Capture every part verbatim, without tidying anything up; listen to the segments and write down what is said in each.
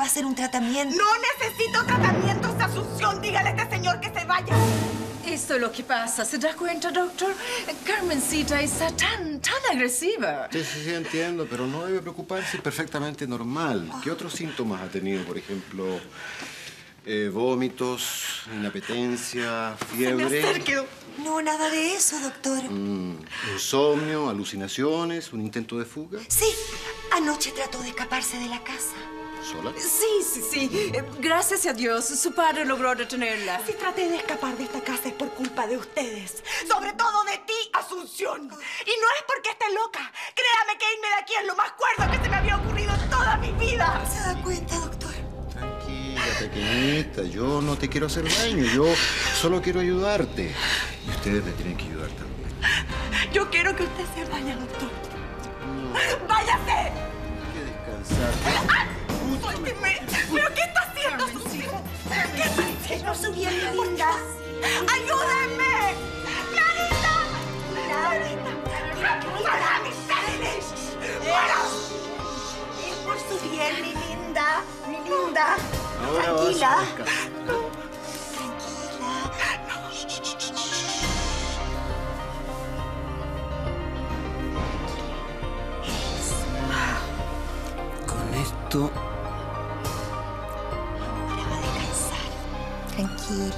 hacer un tratamiento. ¡No necesito tratamientos, Asunción! Dígale a este señor que se vaya. Esto es lo que pasa. ¿Se da cuenta, doctor? Carmencita está tan, tan agresiva. Sí, sí, sí, entiendo, pero no debe preocuparse, es perfectamente normal. ¿Qué otros síntomas ha tenido, por ejemplo, eh, vómitos, inapetencia, fiebre? Se me acerque. No, nada de eso, doctor. Mm, insomnio, alucinaciones, un intento de fuga. Sí, anoche trató de escaparse de la casa. ¿Sola? Sí, sí, sí. Gracias a Dios, su padre logró detenerla. Si traté de escapar de esta casa es por culpa de ustedes. Sobre todo de ti, Asunción. Y no es porque esté loca. Créame que irme de aquí es lo más cuerdo que se me había ocurrido en toda mi vida. ¿Se da cuenta, doctor? Tranquila, pequeñita. Yo no te quiero hacer daño. Yo solo quiero ayudarte. Y ustedes me tienen que ayudar también. Yo quiero que usted se vaya, doctor. No. ¡Váyase! Hay que descansar. ¡Suélteme! ¿Pero qué está haciendo, Asunción? ¿Qué está haciendo? No soy bien, linda. ¡Ayúdenme! ¡Clarita! ¡Clarita! ¡Para mis penes! ¡Fuera! Es por su bien, mi linda. Mi linda. Ahora vas a Tranquila. descansar. Tranquila. Con esto... Ahora va a descansar. Tranquila.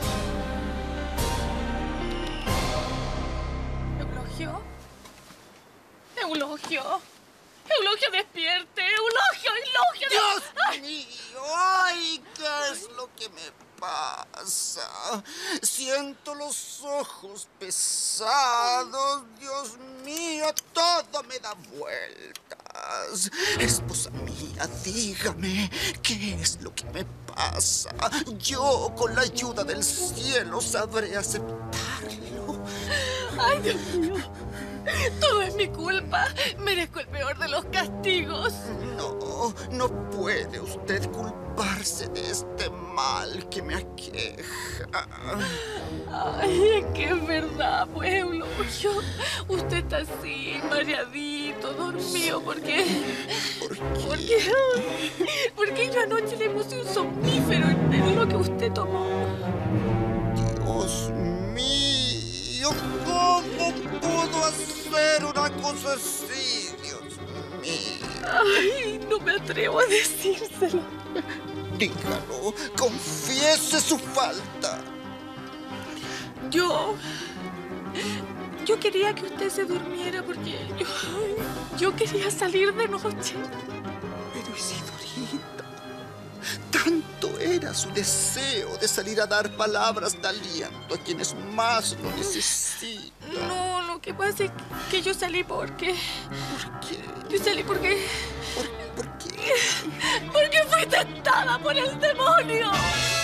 ¿Eulogio? ¿Eulogio? ¡Eulogio, despierte! ¡Eulogio, Eulogio! ¡Dios ¡Ay! mío! ¡Ay, qué es lo que me pasa! Siento los ojos pesados. Dios mío, todo me da vueltas. Esposa mía, dígame, ¿qué es lo que me pasa? Yo, con la ayuda del cielo, sabré aceptarlo. ¡Ay, Dios mío! Todo es mi culpa. Merezco el peor de los castigos. No, no puede usted culparse de este mal que me aqueja. Ay, es que es verdad, pues, Eulogio. Usted está así, mareadito, dormido, porque... ¿Por qué? Porque... Porque yo anoche le puse un somnífero en lo que usted tomó. Dios mío, ¿cómo pudo hacer una cosa así? Dios mío. Ay, no me atrevo a decírselo. Dígalo, confiese su falta. Yo... Yo quería que usted se durmiera porque yo... Yo quería salir de noche. Pero Isidorita, tanto era su deseo de salir a dar palabras de aliento a quienes más lo necesitan. No, lo que pasa es que yo salí porque... ¿Por qué? Yo salí porque... ¿Por, por qué? Porque fui tentada por el demonio.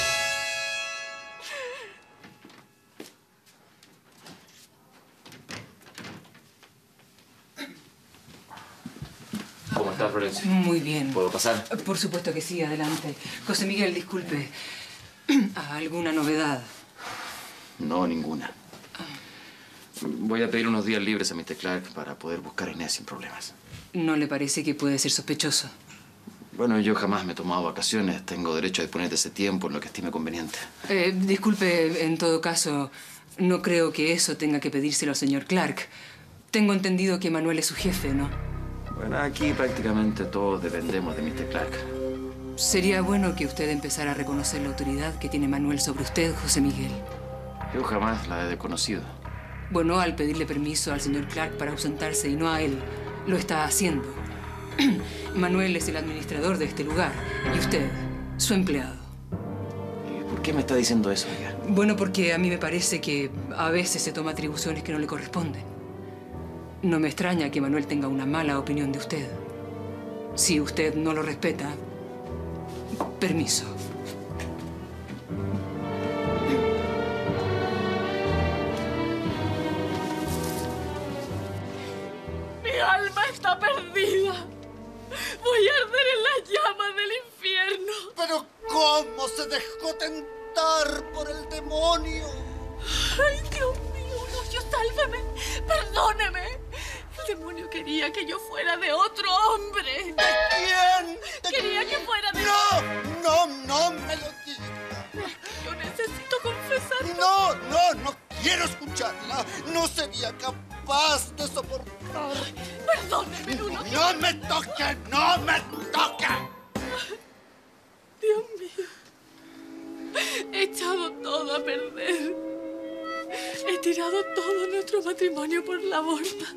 ¿Cómo estás, Florencia? Muy bien. ¿Puedo pasar? Por supuesto que sí, adelante. José Miguel, disculpe. ¿Alguna novedad? No, ninguna. Voy a pedir unos días libres a mister Clark para poder buscar a Inés sin problemas. ¿No le parece que puede ser sospechoso? Bueno, yo jamás me he tomado vacaciones. Tengo derecho a disponer de ese tiempo en lo que estime conveniente. Eh, disculpe, en todo caso, no creo que eso tenga que pedírselo al señor Clark. Tengo entendido que Manuel es su jefe, ¿no? Bueno, aquí prácticamente todos dependemos de mister Clark. Sería bueno que usted empezara a reconocer la autoridad que tiene Manuel sobre usted, José Miguel. Yo jamás la he desconocido. Bueno, al pedirle permiso al señor Clark para ausentarse y no a él, lo está haciendo. Manuel es el administrador de este lugar y usted, su empleado. ¿Y por qué me está diciendo eso, amiga? Bueno, porque a mí me parece que a veces se toma atribuciones que no le corresponden. No me extraña que Manuel tenga una mala opinión de usted. Si usted no lo respeta, permiso. Mi alma está perdida. Voy a arder en las llamas del infierno. Pero ¿cómo se dejó tentar por el demonio? Ay, Dios mío, Eulogio, sálveme. Perdóneme. El demonio quería que yo fuera de otro hombre. ¿De quién? ¿De Quería que fuera de... No, no, no me lo digas. Yo necesito confesar. No, no, no quiero escucharla. No sería capaz de soportar. Perdóneme, Bruno. ¡No me toque! ¡No me toque! Dios mío. He echado todo a perder. He tirado todo nuestro matrimonio por la borda.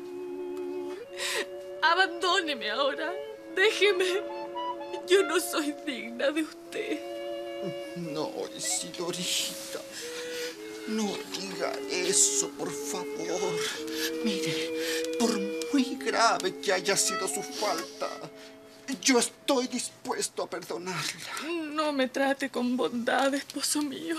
Abandóneme ahora. Déjeme. Yo no soy digna de usted. No, Isidorita. No diga eso, por favor. Mire, por muy grave que haya sido su falta, yo estoy dispuesto a perdonarla. No me trate con bondad, esposo mío.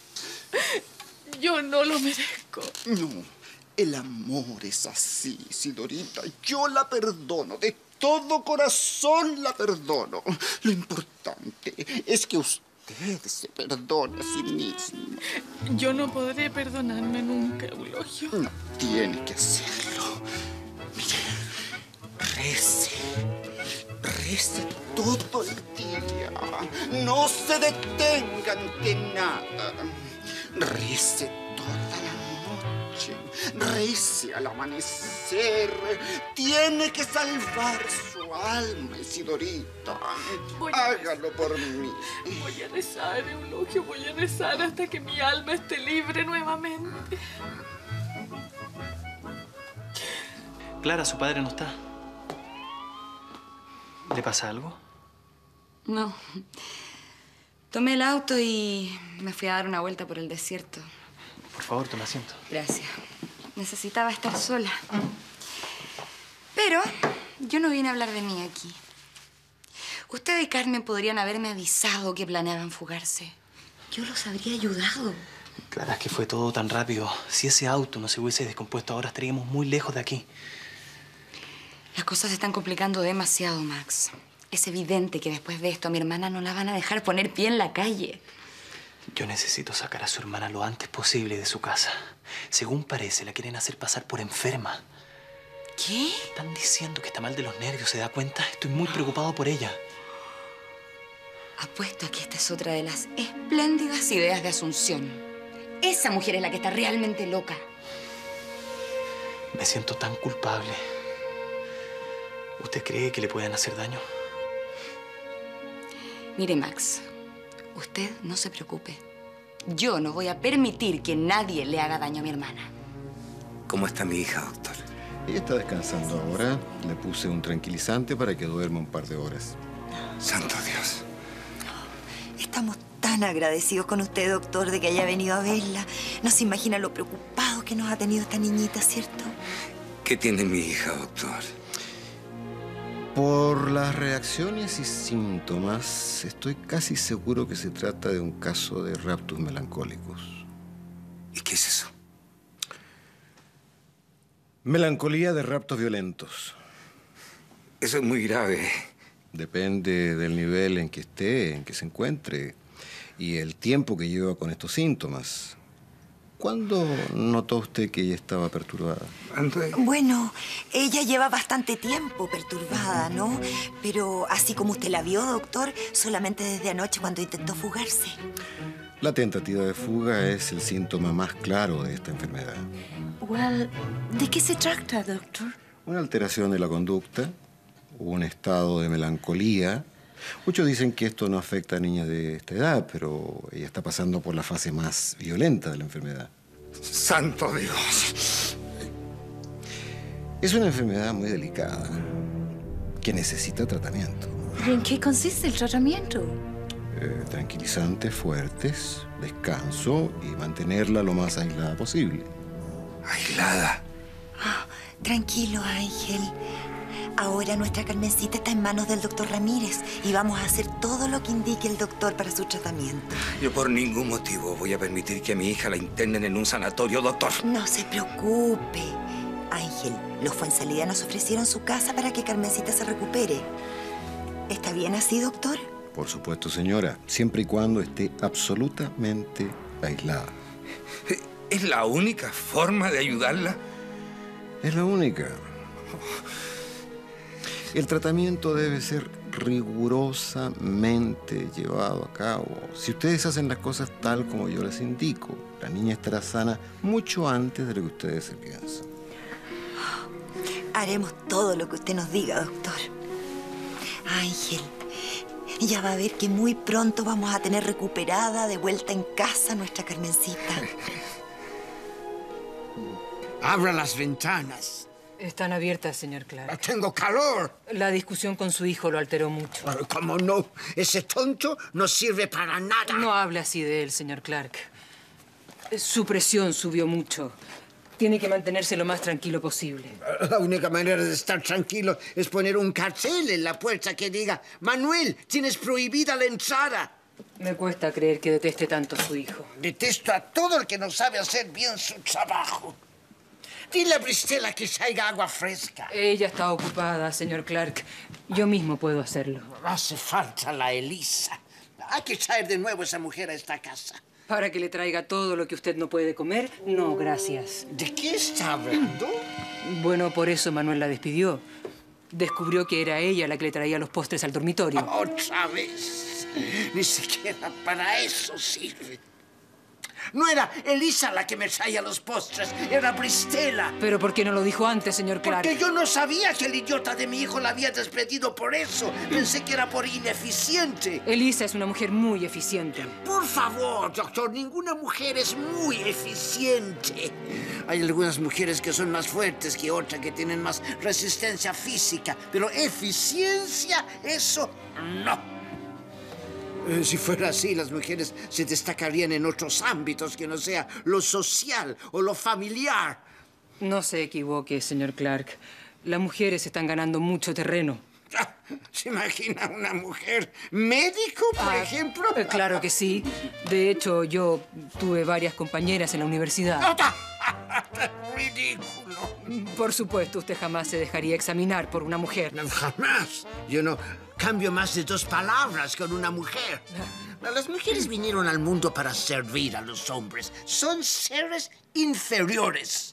Yo no lo merezco. No, el amor es así, Isidorita. Yo la perdono, de todo corazón la perdono. Lo importante es que usted se perdone a sí misma. Yo no podré perdonarme nunca, Eulogio. No tiene que hacerlo. Mire, rece. Rece todo el día. No se detenga ante nada. Rece toda la noche. Rece al amanecer. Tiene que salvar su alma, Isidorita. Voy a... Hágalo por mí. Voy a rezar, Eulogio. Voy a rezar hasta que mi alma esté libre nuevamente. Clara, su padre no está. ¿Le pasa algo? No. Tomé el auto y me fui a dar una vuelta por el desierto. Por favor, tome asiento. Gracias. Necesitaba estar sola. Pero yo no vine a hablar de mí aquí. Usted y Carmen podrían haberme avisado que planeaban fugarse. Yo los habría ayudado. Clara, es que fue todo tan rápido. Si ese auto no se hubiese descompuesto ahora, estaríamos muy lejos de aquí. Las cosas se están complicando demasiado, Max. Es evidente que después de esto a mi hermana no la van a dejar poner pie en la calle. Yo necesito sacar a su hermana lo antes posible de su casa. Según parece, la quieren hacer pasar por enferma. ¿Qué? Están diciendo que está mal de los nervios, ¿se da cuenta? Estoy muy preocupado por ella. Apuesto a que esta es otra de las espléndidas ideas de Asunción. Esa mujer es la que está realmente loca. Me siento tan culpable. ¿Usted cree que le pueden hacer daño? Mire, Max, usted no se preocupe. Yo no voy a permitir que nadie le haga daño a mi hermana. ¿Cómo está mi hija, doctor? Ella está descansando ahora. Le puse un tranquilizante para que duerma un par de horas. Santo Dios. Estamos tan agradecidos con usted, doctor, de que haya venido a verla. No se imagina lo preocupado que nos ha tenido esta niñita, ¿cierto? ¿Qué tiene mi hija, doctor? Por las reacciones y síntomas, estoy casi seguro que se trata de un caso de raptus melancólicos. ¿Y qué es eso? Melancolía de raptos violentos. Eso es muy grave. Depende del nivel en que esté, en que se encuentre y el tiempo que lleva con estos síntomas. ¿Cuándo notó usted que ella estaba perturbada? Bueno, ella lleva bastante tiempo perturbada, ¿no? Pero así como usted la vio, doctor, solamente desde anoche cuando intentó fugarse. La tentativa de fuga es el síntoma más claro de esta enfermedad. Well, ¿de qué se trata, doctor? Una alteración de la conducta, un estado de melancolía. Muchos dicen que esto no afecta a niñas de esta edad, pero ella está pasando por la fase más violenta de la enfermedad. ¡Santo Dios! Es una enfermedad muy delicada que necesita tratamiento. ¿Y en qué consiste el tratamiento? Eh, tranquilizantes fuertes, descanso y mantenerla lo más aislada posible. ¿Aislada? Oh, tranquilo, Ángel. Ahora nuestra Carmencita está en manos del doctor Ramírez y vamos a hacer todo lo que indique el doctor para su tratamiento. Yo por ningún motivo voy a permitir que a mi hija la internen en un sanatorio, doctor. No se preocupe. Ángel, los Fuensalida nos ofrecieron su casa para que Carmencita se recupere. ¿Está bien así, doctor? Por supuesto, señora, siempre y cuando esté absolutamente aislada. ¿Es la única forma de ayudarla? Es la única. El tratamiento debe ser rigurosamente llevado a cabo. Si ustedes hacen las cosas tal como yo les indico, la niña estará sana mucho antes de lo que ustedes se piensan. Haremos todo lo que usted nos diga, doctor. Ángel, ya va a ver que muy pronto vamos a tener recuperada de vuelta en casa nuestra Carmencita. Abra las ventanas. Están abiertas, señor Clark. Tengo calor. La discusión con su hijo lo alteró mucho. ¿Cómo no? Ese tonto no sirve para nada. No hable así de él, señor Clark. Su presión subió mucho. Tiene que mantenerse lo más tranquilo posible. La única manera de estar tranquilo es poner un cartel en la puerta que diga: Manuel, tienes prohibida la entrada. Me cuesta creer que deteste tanto a su hijo. Detesto a todo el que no sabe hacer bien su trabajo. Dile a Bristela que traiga agua fresca. Ella está ocupada, señor Clark. Yo mismo puedo hacerlo. Hace falta la Elisa. Hay que traer de nuevo a esa mujer a esta casa. ¿Para que le traiga todo lo que usted no puede comer? No, gracias. ¿De qué está hablando? Bueno, por eso Manuel la despidió. Descubrió que era ella la que le traía los postres al dormitorio. Otra vez. Ni siquiera para eso sirve. No era Elisa la que me traía los postres, era Bristela. ¿Pero por qué no lo dijo antes, señor Clark? Porque yo no sabía que el idiota de mi hijo la había despedido por eso. Pensé que era por ineficiente. Elisa es una mujer muy eficiente. Por favor, doctor, ninguna mujer es muy eficiente. Hay algunas mujeres que son más fuertes que otras, que tienen más resistencia física. Pero eficiencia, eso no. Eh, si fuera así, las mujeres se destacarían en otros ámbitos que no sea lo social o lo familiar. No se equivoque, señor Clark. Las mujeres están ganando mucho terreno. ¿Se imagina una mujer médico, por ah, ejemplo? Eh, claro que sí. De hecho, yo tuve varias compañeras en la universidad. ¡Ridículo! Por supuesto, usted jamás se dejaría examinar por una mujer. No, jamás. Yo no cambio más de dos palabras con una mujer. Las mujeres vinieron al mundo para servir a los hombres. Son seres inferiores.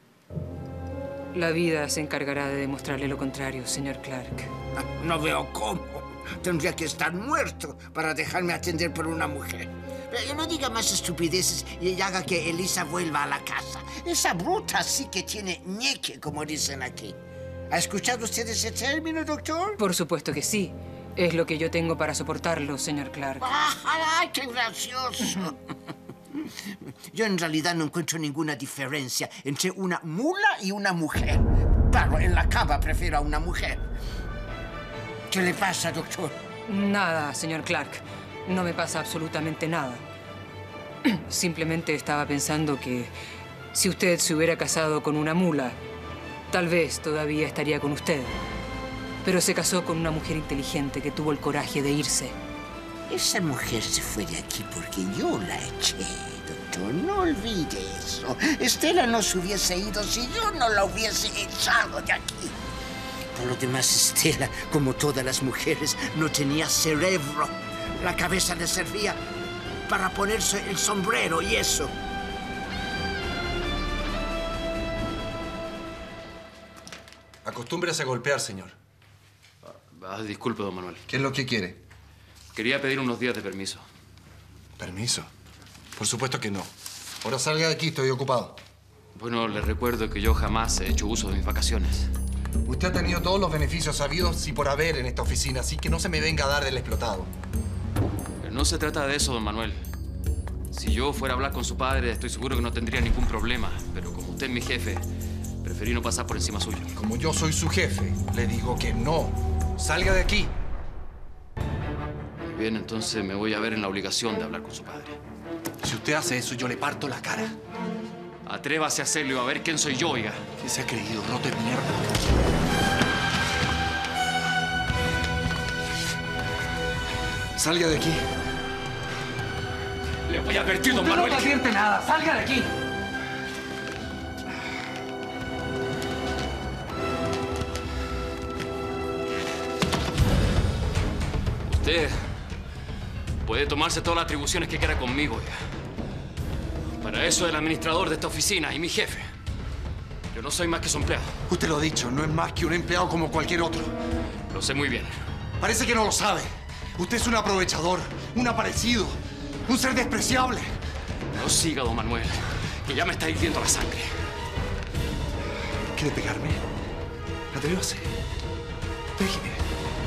La vida se encargará de demostrarle lo contrario, señor Clark. No veo cómo. Tendría que estar muerto para dejarme atender por una mujer. Pero no diga más estupideces y haga que Elisa vuelva a la casa. Esa bruta sí que tiene ñeque, como dicen aquí. ¿Ha escuchado usted ese término, doctor? Por supuesto que sí. Es lo que yo tengo para soportarlo, señor Clark. ¡Ay, qué gracioso! Yo en realidad no encuentro ninguna diferencia entre una mula y una mujer. Claro, en la cama prefiero a una mujer. ¿Qué le pasa, doctor? Nada, señor Clark. No me pasa absolutamente nada. Simplemente estaba pensando que si usted se hubiera casado con una mula, tal vez todavía estaría con usted. Pero se casó con una mujer inteligente que tuvo el coraje de irse. Esa mujer se fue de aquí porque yo la eché, doctor. No olvide eso. Estela no se hubiese ido si yo no la hubiese echado de aquí. Por lo demás, Estela, como todas las mujeres, no tenía cerebro. La cabeza le servía para ponerse el sombrero y eso. Acostúmbrese a golpear, señor. Ah, disculpe, don Manuel. ¿Qué es lo que quiere? Quería pedir unos días de permiso. ¿Permiso? Por supuesto que no. Ahora salga de aquí, estoy ocupado. Bueno, le recuerdo que yo jamás he hecho uso de mis vacaciones. Usted ha tenido todos los beneficios sabidos y por haber en esta oficina, así que no se me venga a dar del explotado. Pero no se trata de eso, don Manuel. Si yo fuera a hablar con su padre, estoy seguro que no tendría ningún problema. Pero como usted es mi jefe, preferí no pasar por encima suyo. Como yo soy su jefe, le digo que no. Salga de aquí. Muy bien, entonces me voy a ver en la obligación de hablar con su padre. Si usted hace eso, yo le parto la cara. Atrévase a hacerlo y a ver quién soy yo, oiga. ¿Qué se ha creído, roto de mierda? Salga de aquí. Le voy a advertir, don Usted Manuel. No te advierte nada. Salga de aquí. Usted puede tomarse todas las atribuciones que quiera conmigo, oiga. Para eso es el administrador de esta oficina y mi jefe. Yo no soy más que su empleado. Usted lo ha dicho, no es más que un empleado como cualquier otro. Lo sé muy bien. Parece que no lo sabe. Usted es un aprovechador, un aparecido, un ser despreciable. No siga, don Manuel, que ya me está hirviendo la sangre. ¿Quiere pegarme? Atrévase. Déjeme.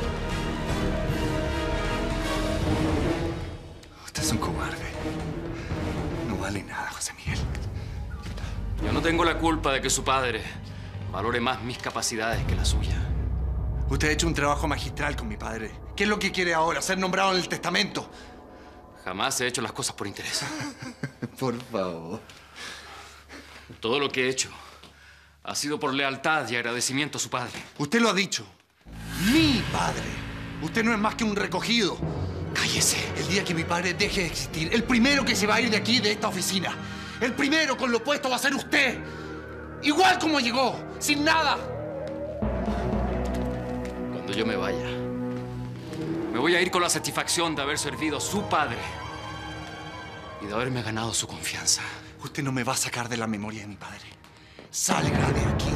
Usted es un cobarde. No vale nada, José Miguel. Yo no tengo la culpa de que su padre valore más mis capacidades que la suya. Usted ha hecho un trabajo magistral con mi padre. ¿Qué es lo que quiere ahora? ¿Ser nombrado en el testamento? Jamás he hecho las cosas por interés. Por favor. Todo lo que he hecho ha sido por lealtad y agradecimiento a su padre. Usted lo ha dicho. Mi padre. Usted no es más que un recogido. Cállese. El día que mi padre deje de existir, el primero que se va a ir de aquí, de esta oficina, el primero con lo puesto va a ser usted. Igual como llegó, sin nada. Cuando yo me vaya, me voy a ir con la satisfacción de haber servido a su padre y de haberme ganado su confianza. Usted no me va a sacar de la memoria de mi padre. Salga de aquí.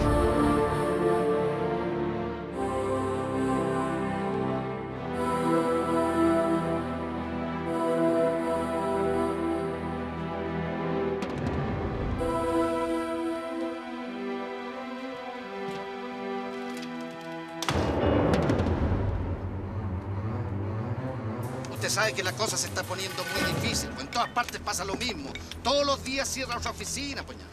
Usted sabe que la cosa se está poniendo muy difícil, pues en todas partes pasa lo mismo. Todos los días cierra otra oficina, pues.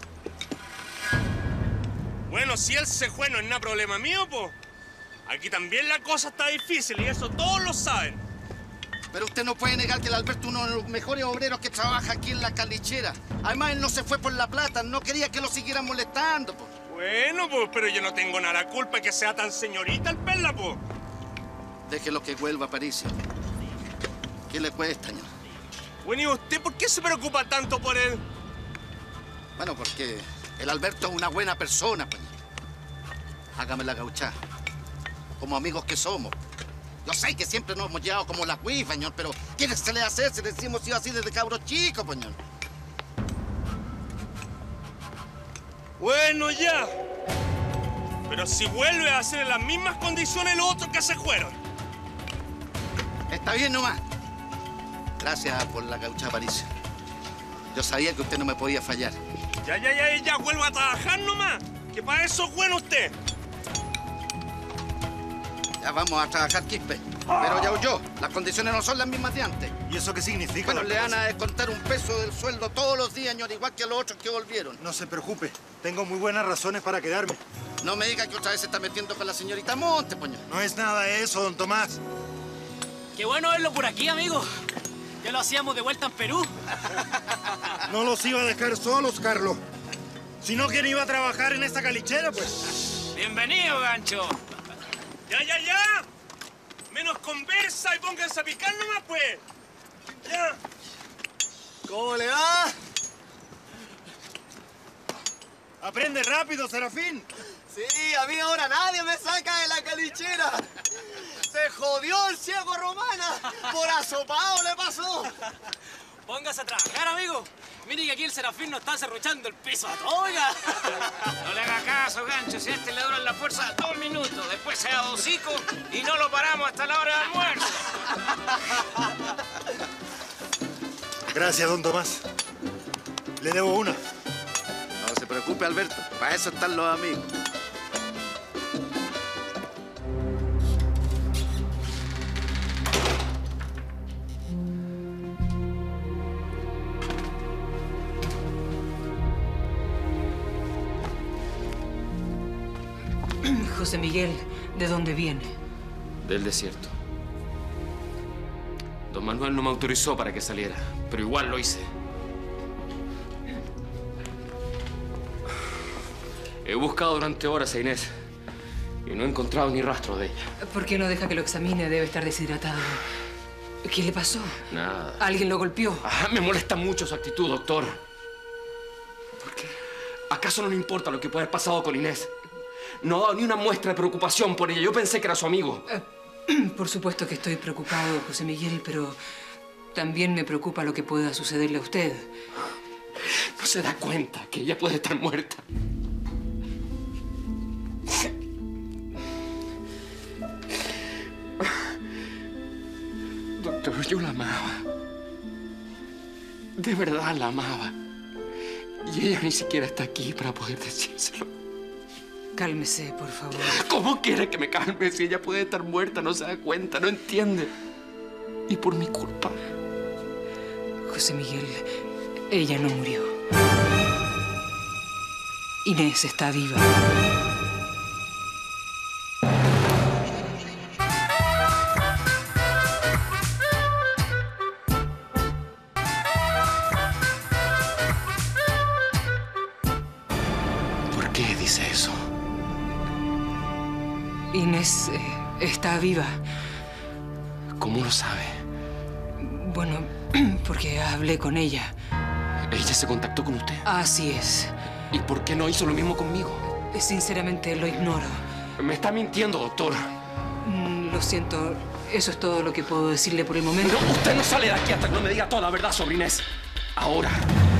Bueno, si él se fue no es nada problema mío, pues. Aquí también la cosa está difícil y eso todos lo saben. Pero usted no puede negar que el Alberto es uno de los mejores obreros que trabaja aquí en la calichera. Además, él no se fue por la plata, no quería que lo siguieran molestando, pues. Bueno, pues, pero yo no tengo nada la culpa de que sea tan señorita el perla, pues. Déjelo que vuelva a París. ¿Qué le cuesta, señor? Bueno, ¿y usted por qué se preocupa tanto por él? Bueno, porque el Alberto es una buena persona, pues. Hágame la gauchá. Como amigos que somos. Yo sé que siempre nos hemos llevado como las huifas, señor, pero ¿qué se le hace si le hemos sido así desde cabros chicos, pues, señor? Bueno, ya. Pero si vuelve a hacer en las mismas condiciones los otros que se fueron. Está bien nomás. Gracias por la gauchá, París. Yo sabía que usted no me podía fallar. Ya, ya, ya, ya, vuelva a trabajar nomás. Que para eso es bueno usted. Ya vamos a trabajar, Quispe. Pero ya huyó. Las condiciones no son las mismas de antes. ¿Y eso qué significa? Bueno, le van a descontar un peso del sueldo todos los días, señor, igual que a los otros que volvieron. No se preocupe. Tengo muy buenas razones para quedarme. No me diga que otra vez se está metiendo con la señorita Monte, poño. No es nada de eso, don Tomás. Qué bueno verlo por aquí, amigo. Ya lo hacíamos de vuelta en Perú. No los iba a dejar solos, Carlos. Si no, ¿quién iba a trabajar en esta calichera, pues? Bienvenido, gancho. Ya, ya, ya. Menos conversa y pónganse a picar nomás, pues. Ya. ¿Cómo le va? Aprende rápido, Serafín. Sí, a mí ahora nadie me saca de la calichera. Se jodió el ciego Romana. Por asopado le pasó. Póngase a trabajar, amigo. Mire que aquí el Serafín nos está cerruchando el piso a todo, oiga. No le haga caso, gancho. Si a este le duran la fuerza dos minutos, después se da hocico y no lo paramos hasta la hora de almuerzo. Gracias, don Tomás. Le debo una. No se preocupe, Alberto. Para eso están los amigos. José Miguel, ¿de dónde viene? Del desierto. Don Manuel no me autorizó para que saliera, pero igual lo hice. He buscado durante horas a Inés y no he encontrado ni rastro de ella. ¿Por qué no deja que lo examine? Debe estar deshidratado. ¿Qué le pasó? Nada. ¿Alguien lo golpeó? Ah, me molesta mucho su actitud, doctor. ¿Por qué? ¿Acaso no le importa lo que puede haber pasado con Inés? No ha dado ni una muestra de preocupación por ella. Yo pensé que era su amigo. Uh, por supuesto que estoy preocupado, José Miguel, pero también me preocupa lo que pueda sucederle a usted. ¿No se da cuenta que ella puede estar muerta? Doctor, yo la amaba. De verdad la amaba. Y ella ni siquiera está aquí para poder decírselo. Cálmese, por favor. ¿Cómo quiere que me calme si ella puede estar muerta? No se da cuenta, no entiende. Y por mi culpa. José Miguel, ella no murió. Inés está viva. ¿Por qué dice eso? Inés eh, está viva. ¿Cómo lo sabe? Bueno, porque hablé con ella. ¿Ella se contactó con usted? Así es. ¿Y por qué no hizo lo mismo conmigo? Sinceramente, lo ignoro. Me está mintiendo, doctor. Mm, lo siento. Eso es todo lo que puedo decirle por el momento. No, usted no sale de aquí hasta que no me diga toda la verdad sobre Inés. Ahora.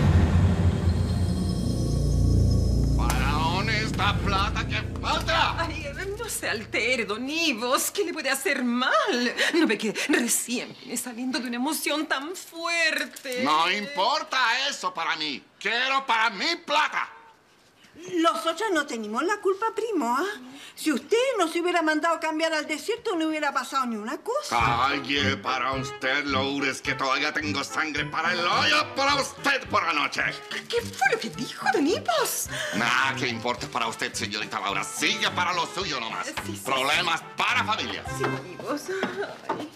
¿Para esta plata que falta? Ay, no se altere, don Ivos. ¿Qué le puede hacer mal? ¿No ve que recién viene saliendo de una emoción tan fuerte? No importa eso para mí. Quiero para mí plata. Nosotros no tenemos la culpa, primo, ¿ah? Si usted no se hubiera mandado cambiar al desierto, no hubiera pasado ni una cosa. Calle para usted, Lourdes, que todavía tengo sangre para el hoyo para usted por la noche. ¿Qué fue lo que dijo, don Ivos? Nada que importe para usted, señorita Laura. Sigue para lo suyo nomás. Sí, sí, Problemas sí. para familia. Sí, Ivos. Ay.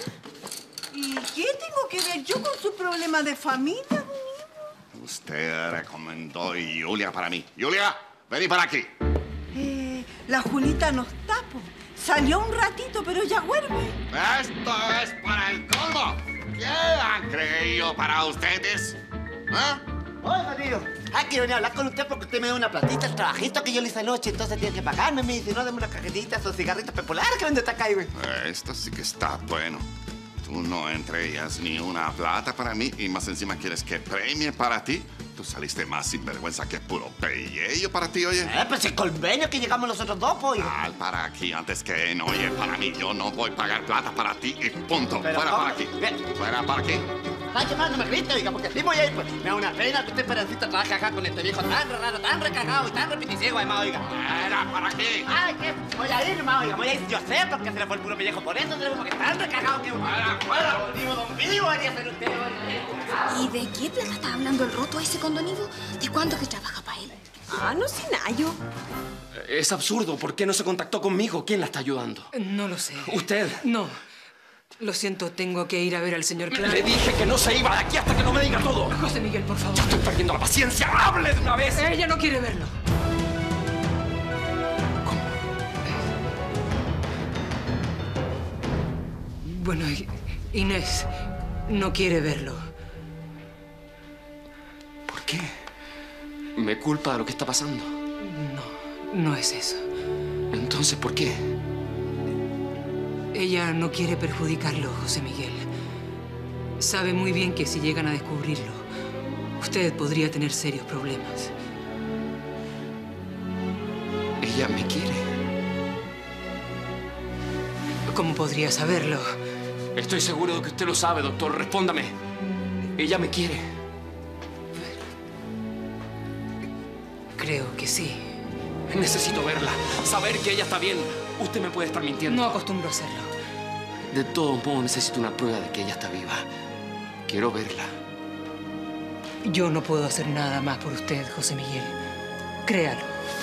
¿Y qué tengo que ver yo con su problema de familia, don Ivos? Usted recomendó a Julia para mí. Julia, vení para aquí. Eh, la Julita no está, po. Salió un ratito, pero ya vuelve. Esto es para el colmo. ¿Qué han creído para ustedes? ¿Ah? Oiga, tío. Ah, quiero venir a hablar con usted porque usted me da una platita, el trabajito que yo le hice anoche, entonces tiene que pagarme. Me dice, no, dame unas cajetitas o cigarritos populares que vende esta calle, güey. Esto sí que está bueno. Tú no entregas ni una plata para mí y más encima quieres que premie para ti. Tú saliste más sinvergüenza que puro pellejo para ti, oye. Eh, pues el convenio que llegamos nosotros dos, pues. Sal para aquí antes que no, oye, para mí. Yo no voy a pagar plata para ti y punto. Pero, Fuera ¿cómo? para aquí. Bien. Fuera para aquí. Ay, qué mal, no me grite, oiga, porque sí voy a ir, pues. Me da una pena que usted, Perancito, trabaje acá con este viejo tan raro, tan recagado y tan repeticiego, además, oiga. Fuera para aquí. Ay, ¿qué? Voy a ir, ma, oiga, voy a ir. Yo sé porque se le fue el puro pellejo. Por eso tenemos porque tan recagado que... Fuera, fuera. Don Ivo, don Vivo, debería ser usted, oiga. ¿Y de qué plata está hablando el roto ese con don Ivo? ¿De cuánto que trabaja para él? Ah, no sé nada, yo. Es absurdo. ¿Por qué no se contactó conmigo? ¿Quién la está ayudando? No lo sé. ¿Usted? No. Lo siento, tengo que ir a ver al señor Clark. Le dije que no se iba de aquí hasta que no me diga todo. José Miguel, por favor. Ya estoy perdiendo la paciencia. ¡Hable de una vez! Ella no quiere verlo. ¿Cómo? Bueno, Inés no quiere verlo. ¿Por qué? ¿Me culpa de lo que está pasando? No, no es eso. Entonces, ¿por qué? Ella no quiere perjudicarlo, José Miguel. Sabe muy bien que si llegan a descubrirlo, usted podría tener serios problemas. Ella me quiere. ¿Cómo podría saberlo? Estoy seguro de que usted lo sabe, doctor. Respóndame. Ella me quiere. Creo que sí. Necesito verla. Saber que ella está bien. Usted me puede estar mintiendo. No acostumbro a hacerlo. De todos modos, necesito una prueba de que ella está viva. Quiero verla. Yo no puedo hacer nada más por usted, José Miguel. Créalo.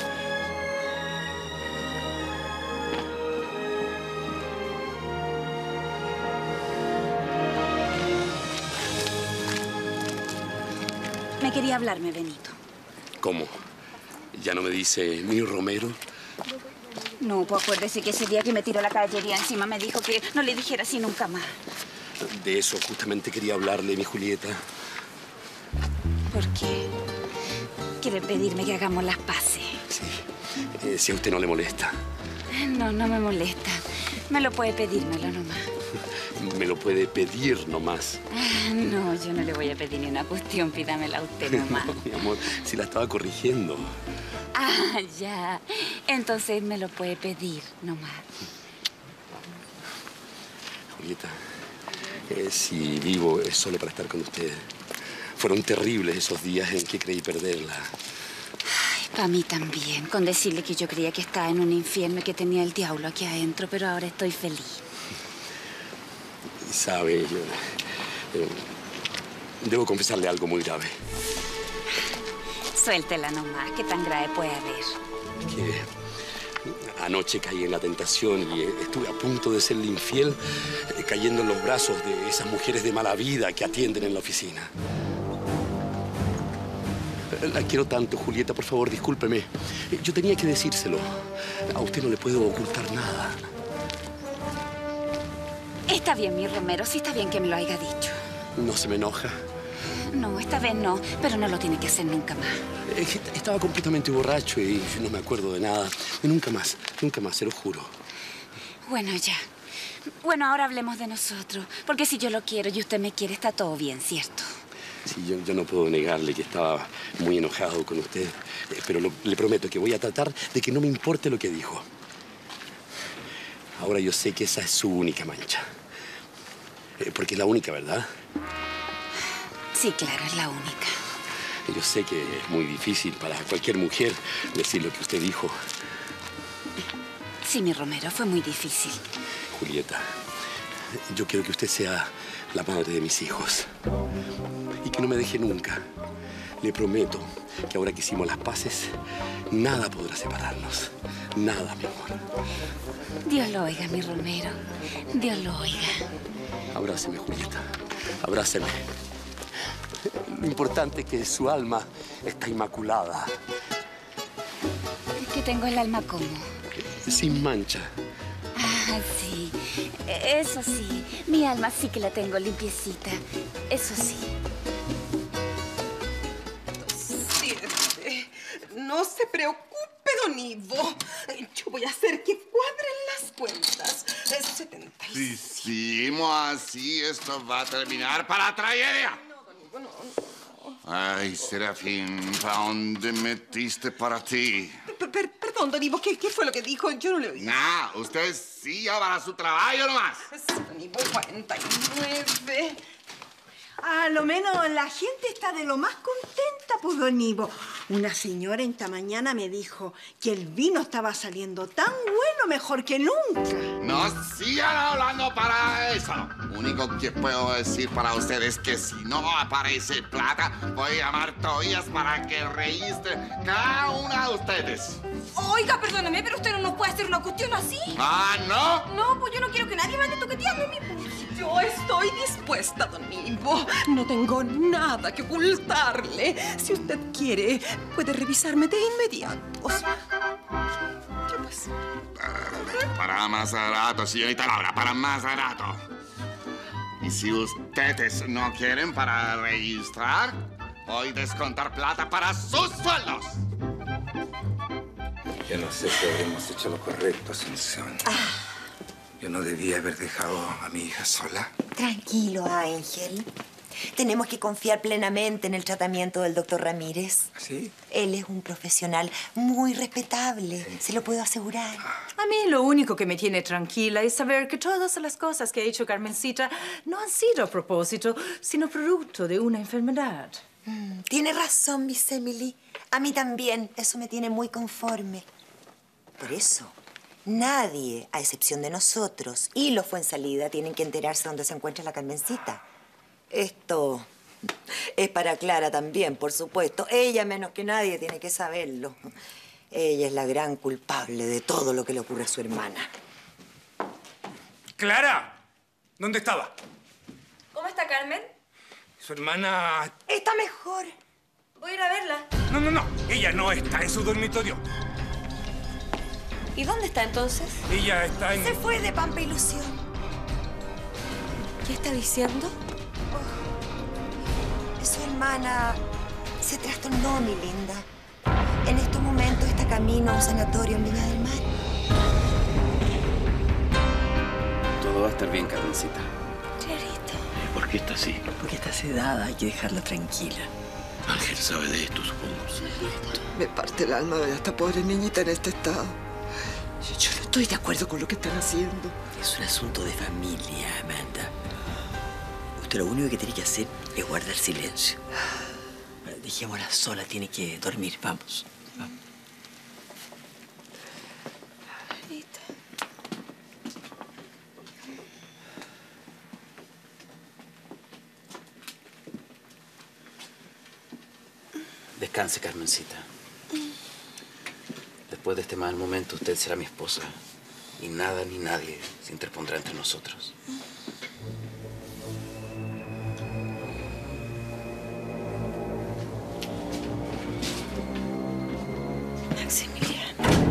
Me quería hablarme, Benito. ¿Cómo? ¿Ya no me dice ni Romero? No, pues acuérdese que ese día que me tiró la caballería encima me dijo que no le dijera así nunca más. De eso justamente quería hablarle, mi Julieta. ¿Por qué? Quiere pedirme que hagamos las paces. Sí, eh, si a usted no le molesta. No, no me molesta. Me lo puede pedírmelo nomás. Me lo puede pedir nomás. Ah, no, yo no le voy a pedir ni una cuestión. Pídamela a usted nomás. No, mi amor, si la estaba corrigiendo. Ah, ya. Entonces me lo puede pedir nomás. Julieta, Eh, si vivo es solo para estar con usted. Fueron terribles esos días en que creí perderla. Para mí también, con decirle que yo creía que estaba en un infierno y que tenía el diablo aquí adentro, pero ahora estoy feliz. Y sabe, yo... eh, debo confesarle algo muy grave. Suéltela nomás, ¿qué tan grave puede haber? Que anoche caí en la tentación y estuve a punto de serle infiel, eh, cayendo en los brazos de esas mujeres de mala vida que atienden en la oficina. La quiero tanto, Julieta, por favor, discúlpeme. Yo tenía que decírselo. A usted no le puedo ocultar nada. Está bien, mi Romero, sí está bien que me lo haya dicho. ¿No se me enoja? No, esta vez no, pero no lo tiene que hacer nunca más. Estaba completamente borracho y no me acuerdo de nada. Nunca más, nunca más, se lo juro. Bueno, ya. Bueno, ahora hablemos de nosotros, porque si yo lo quiero y usted me quiere, está todo bien, ¿cierto? Sí, yo, yo no puedo negarle que estaba muy enojado con usted, eh, pero lo, le prometo que voy a tratar de que no me importe lo que dijo. Ahora yo sé que esa es su única mancha. Eh, porque es la única, ¿verdad? Sí, claro, es la única. Yo sé que es muy difícil para cualquier mujer decir lo que usted dijo. Sí, mi Romero, fue muy difícil. Julieta, yo quiero que usted sea la madre de mis hijos. Y que no me deje nunca. Le prometo que ahora que hicimos las paces, nada podrá separarnos. Nada, mi amor. Dios lo oiga, mi Romero. Dios lo oiga. Abráceme, Julieta. Abráceme. Lo importante es que su alma está inmaculada. Que tengo el alma como. Sin mancha. Ah, sí. Eso sí. Mi alma sí que la tengo limpiecita. Eso sí. Siete. No se preocupe, don Ivo. Yo voy a hacer que cuadren las cuentas. setenta y Si seguimos así, esto va a terminar para tragedia. No, don Ivo, no, no. Ay, Serafín, ¿para dónde metiste para ti? Per, per, perdón, don Ivo, ¿qué, ¿qué fue lo que dijo? Yo no le oí. Nah, usted sí ya para su trabajo nomás. Sí, don Ivo, cuarenta y nueve. A lo menos la gente está de lo más contenta, pues, don Ivo. Una señora esta mañana me dijo que el vino estaba saliendo tan bueno, mejor que nunca. No sigan hablando para eso. Lo único que puedo decir para ustedes es que si no aparece plata, voy a llamar todavía para que registre cada una de ustedes. Oiga, perdóneme, pero usted no nos puede hacer una cuestión así. ¿Ah, no? No, pues yo no quiero que nadie me ande toqueteando a mí. Yo estoy dispuesta, don Ivo. No tengo nada que ocultarle. Si usted quiere, puede revisarme de inmediato. ¿Qué pasa? Para más rato, señorita Laura, para más rato. Y si ustedes no quieren para registrar, voy a descontar plata para sus sueldos. Yo no sé si habremos hecho lo correcto, Asunción. Yo no debía haber dejado a mi hija sola. Tranquilo, Ángel. Tenemos que confiar plenamente en el tratamiento del doctor Ramírez. ¿Sí? Él es un profesional muy respetable, se lo puedo asegurar. A mí lo único que me tiene tranquila es saber que todas las cosas que ha hecho Carmencita no han sido a propósito, sino producto de una enfermedad. Mm, tiene razón, Miss Emily. A mí también. Eso me tiene muy conforme. Por eso, nadie, a excepción de nosotros y los Fuensalida, tienen que enterarse dónde se encuentra la Carmencita. Esto es para Clara también, por supuesto. Ella, menos que nadie, tiene que saberlo. Ella es la gran culpable de todo lo que le ocurre a su hermana. ¡Clara! ¿Dónde estaba? ¿Cómo está Carmen? Su hermana... Está mejor. Voy a ir a verla. No, no, no. Ella no está en su dormitorio. ¿Y dónde está entonces? Ella está en... Se fue de Pampa Ilusión. ¿Qué está diciendo? Su hermana se trastornó, mi linda. En estos momentos está camino a un sanatorio en Viña del Mar. Todo va a estar bien, Carmencita. Clarita. ¿Por qué está así? Porque está sedada, hay que dejarla tranquila. Ángel sabe de esto, supongo. Me parte el alma ver a esta pobre niñita en este estado. Yo, yo no estoy de acuerdo con lo que están haciendo. Es un asunto de familia, Amanda. Usted lo único que tiene que hacer es guardar silencio. Bueno, dejémosla sola, tiene que dormir. Vamos. Vamos. Descanse, Carmencita. Después de este mal momento, usted será mi esposa. Y nada ni nadie se interpondrá entre nosotros. Maximiliano.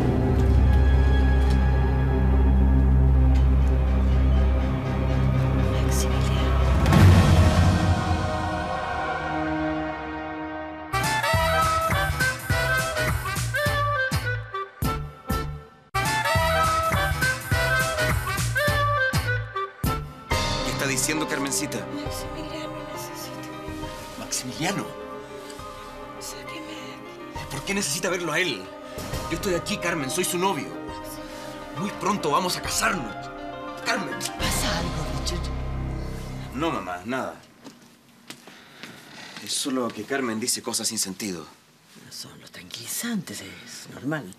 ¿Qué está diciendo, Carmencita? Maximiliano, necesito. Maximiliano. Sáqueme de aquí. ¿Por qué necesita verlo a él? Yo estoy aquí, Carmen. Soy su novio. Muy pronto vamos a casarnos. Carmen. ¿Pasa algo, Richard? No, mamá, nada. Es solo que Carmen dice cosas sin sentido. Son los tranquilizantes, es normal.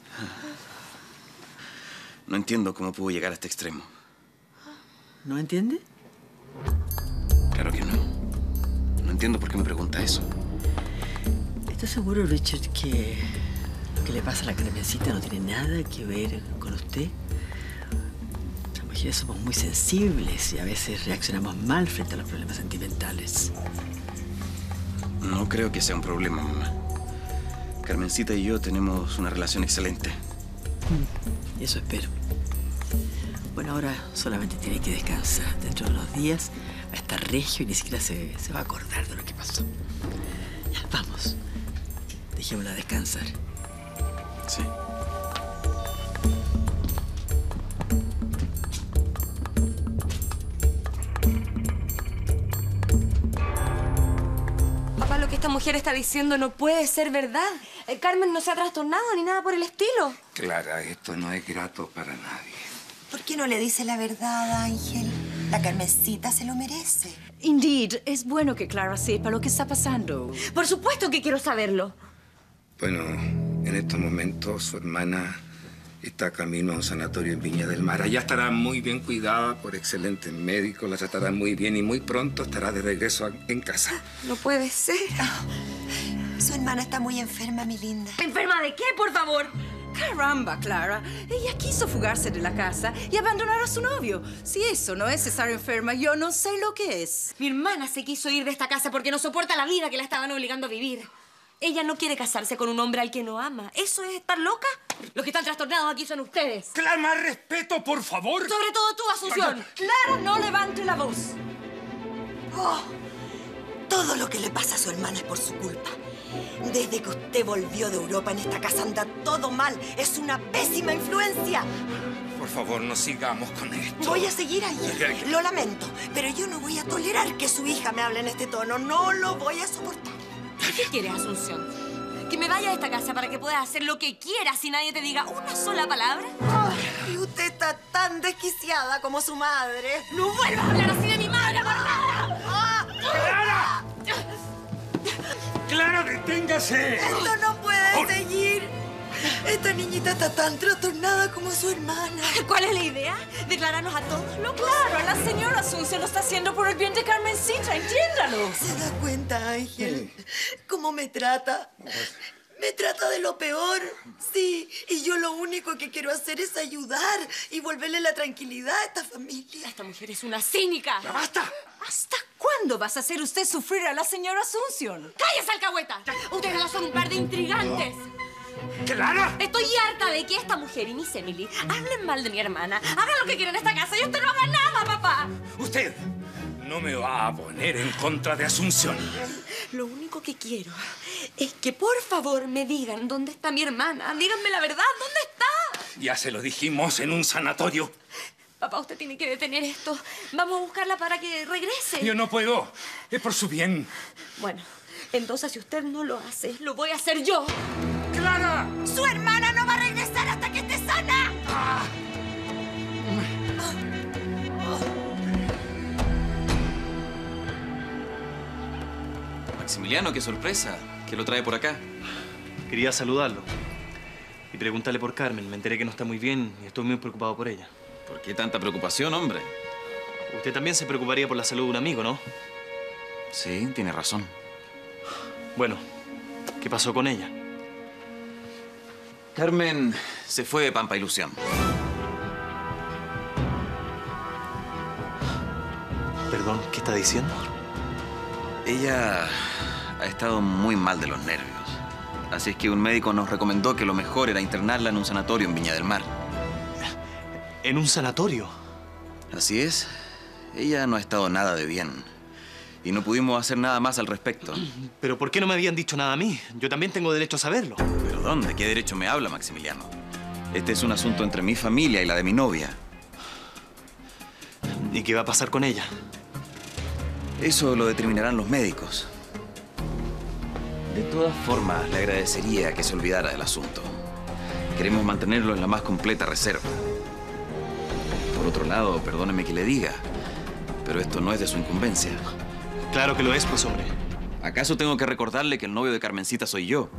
No entiendo cómo pudo llegar a este extremo. ¿No entiende? Claro que no. No entiendo por qué me pregunta eso. ¿Estás seguro, Richard, que lo que le pasa a la Carmencita no tiene nada que ver con usted? Las mujeres somos muy sensibles y a veces reaccionamos mal frente a los problemas sentimentales. No creo que sea un problema, mamá. Carmencita y yo tenemos una relación excelente. Mm, eso espero. Bueno, ahora solamente tiene que descansar. Dentro de unos días va a estar regio y ni siquiera se, se va a acordar de lo que pasó. Ya, vamos. Dejémosla descansar. Sí. Papá, lo que esta mujer está diciendo no puede ser verdad. Eh, Carmen no se ha trastornado ni nada por el estilo. Clara, esto no es grato para nadie. ¿Por qué no le dice la verdad, Ángel? La Carmencita se lo merece. Indeed, es bueno que Clara sepa lo que está pasando. Por supuesto que quiero saberlo. Bueno, en estos momentos su hermana está camino a un sanatorio en Viña del Mar. Allá estará muy bien cuidada por excelentes médicos, la tratarán muy bien y muy pronto estará de regreso a- en casa. No puede ser. Su hermana está muy enferma, mi linda. ¿Enferma de qué, por favor? Caramba, Clara. Ella quiso fugarse de la casa y abandonar a su novio. Si eso no es estar enferma, yo no sé lo que es. Mi hermana se quiso ir de esta casa porque no soporta la vida que la estaban obligando a vivir. Ella no quiere casarse con un hombre al que no ama. ¿Eso es estar loca? Los que están trastornados aquí son ustedes. Clara, más respeto, por favor. Sobre todo tú, Asunción. Clara, no levante la voz. Oh, todo lo que le pasa a su hermana es por su culpa. Desde que usted volvió de Europa, en esta casa anda todo mal. Es una pésima influencia. Por favor, no sigamos con esto. Voy a seguir ahí. Lo lamento, pero yo no voy a tolerar que su hija me hable en este tono. No lo voy a soportar. ¿Qué quieres, Asunción? ¿Que me vaya de esta casa para que puedas hacer lo que quieras y nadie te diga una sola palabra? Y usted está tan desquiciada como su madre. ¡No vuelvas a hablar así de mi madre, por nada! ¡Clara! ¡Clara, deténgase! Esto no puede seguir. Esta niñita está tan trastornada como su hermana. ¿Cuál es la idea? ¿Declararnos a todos locos? Claro, la señora Asunción lo está haciendo por el bien de Carmencita, entiéndalo. ¿Se da cuenta, Ángel? ¿Cómo me trata? Me trata de lo peor. Sí, y yo lo único que quiero hacer es ayudar y volverle la tranquilidad a esta familia. Esta mujer es una cínica. ¡Ya basta! ¿Hasta cuándo vas a hacer usted sufrir a la señora Asunción? ¡Cállese, alcahueta! Ustedes dos son un par de intrigantes. ¡Clara! Estoy harta de que esta mujer y Miss Emily hablen mal de mi hermana. Hagan lo que quieran en esta casa y usted no haga nada, papá. Usted no me va a poner en contra de Asunción. Lo único que quiero es que por favor me digan dónde está mi hermana. Díganme la verdad, ¿dónde está? Ya se lo dijimos en un sanatorio. Papá, usted tiene que detener esto. Vamos a buscarla para que regrese. Yo no puedo. Es por su bien. Bueno, entonces si usted no lo hace, lo voy a hacer yo. ¡Clara! ¡Su hermana no va a regresar hasta que esté sana! Ah. Maximiliano, qué sorpresa. ¿Qué lo trae por acá? Quería saludarlo y preguntarle por Carmen. Me enteré que no está muy bien y estoy muy preocupado por ella. ¿Por qué tanta preocupación, hombre? Usted también se preocuparía por la salud de un amigo, ¿no? Sí, tiene razón. Bueno, ¿qué pasó con ella? Carmen se fue de Pampa Ilusión. Perdón, ¿qué está diciendo? Ella ha estado muy mal de los nervios. Así es que un médico nos recomendó que lo mejor era internarla en un sanatorio en Viña del Mar. ¿En un sanatorio? Así es. Ella no ha estado nada de bien. Y no pudimos hacer nada más al respecto. ¿Pero por qué no me habían dicho nada a mí? Yo también tengo derecho a saberlo. ¿Perdón? ¿De qué derecho me habla, Maximiliano? Este es un asunto entre mi familia y la de mi novia. ¿Y qué va a pasar con ella? Eso lo determinarán los médicos. De todas formas, le agradecería que se olvidara del asunto. Queremos mantenerlo en la más completa reserva. Por otro lado, perdóneme que le diga, pero esto no es de su incumbencia. Claro que lo es, pues, hombre. ¿Acaso tengo que recordarle que el novio de Carmencita soy yo?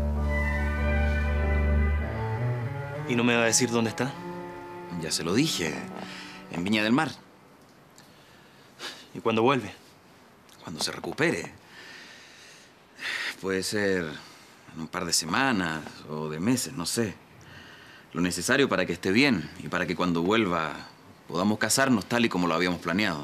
¿Y no me va a decir dónde está? Ya se lo dije. En Viña del Mar. ¿Y cuándo vuelve? Cuando se recupere. Puede ser en un par de semanas o de meses, no sé. Lo necesario para que esté bien y para que cuando vuelva podamos casarnos tal y como lo habíamos planeado.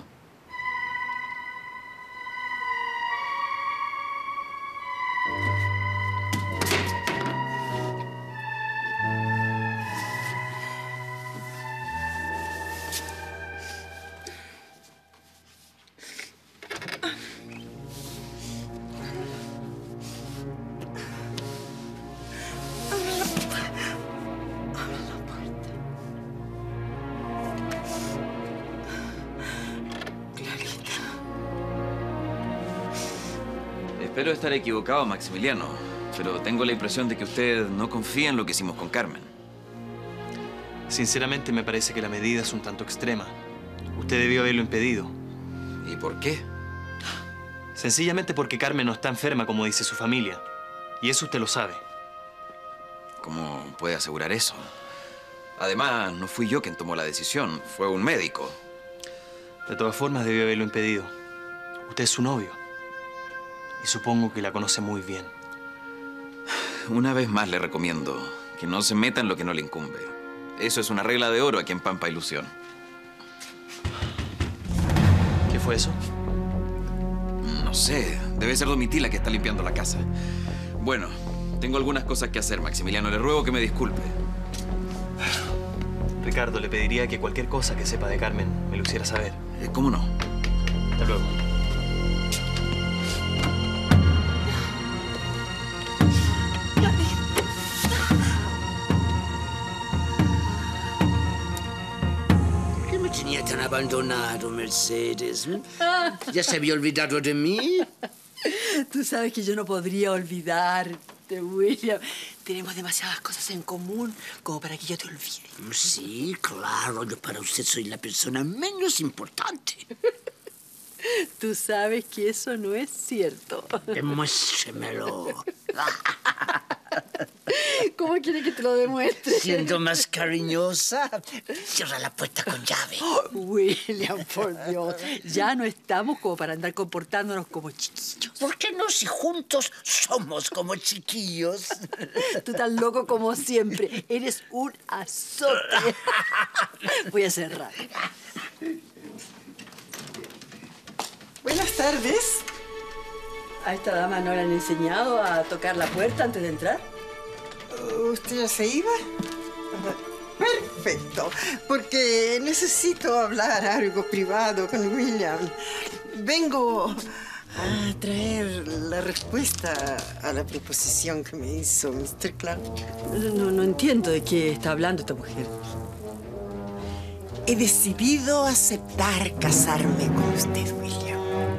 Espero estar equivocado, Maximiliano, pero tengo la impresión de que usted no confía en lo que hicimos con Carmen. Sinceramente, me parece que la medida es un tanto extrema. Usted debió haberlo impedido. ¿Y por qué? Sencillamente porque Carmen no está enferma, como dice su familia. Y eso usted lo sabe. ¿Cómo puede asegurar eso? Además, no fui yo quien tomó la decisión. Fue un médico. De todas formas, debió haberlo impedido. Usted es su novio. Y supongo que la conoce muy bien. Una vez más le recomiendo que no se meta en lo que no le incumbe. Eso es una regla de oro aquí en Pampa Ilusión. ¿Qué fue eso? No sé. Debe ser Domitila que está limpiando la casa. Bueno, tengo algunas cosas que hacer, Maximiliano. Le ruego que me disculpe. Ricardo, le pediría que cualquier cosa que sepa de Carmen me lo hiciera saber. Eh, ¿Cómo no? Hasta luego. Tenía tan abandonado, Mercedes. ¿Ya se había olvidado de mí? Tú sabes que yo no podría olvidarte, William. Tenemos demasiadas cosas en común como para que yo te olvide. Sí, claro. Yo para usted soy la persona menos importante. Tú sabes que eso no es cierto. Demuéstremelo. ¿Cómo quiere que te lo demuestre? Siendo más cariñosa, cierra la puerta con llave. Oh, William, por Dios. Ya no estamos como para andar comportándonos como chiquillos. ¿Por qué no si juntos somos como chiquillos? Tú tan loco como siempre. Eres un azote. Voy a cerrar. Buenas tardes. ¿A esta dama no le han enseñado a tocar la puerta antes de entrar? ¿Usted ya se iba? Perfecto, porque necesito hablar algo privado con William. Vengo a traer la respuesta a la proposición que me hizo mister Clark. No, no entiendo de qué está hablando esta mujer. He decidido aceptar casarme con usted, William.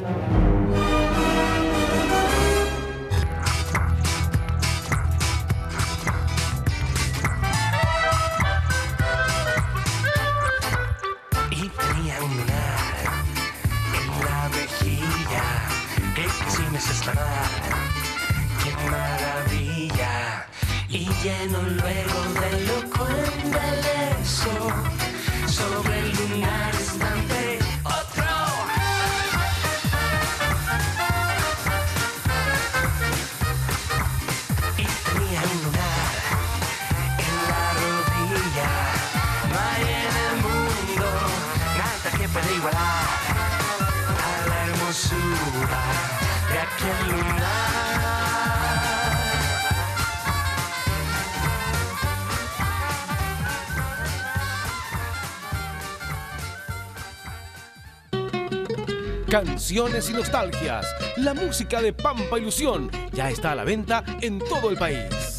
Y tenía un lunar en la vejilla que casi me asestará. lleno luego de loco embeleso sobre el lunar estante otro. Y tenía un lunar en la rodilla, no hay en el mundo nada que pueda igualar a la hermosura de aquel lunar. Canciones y nostalgias. La música de Pampa Ilusión ya está a la venta en todo el país.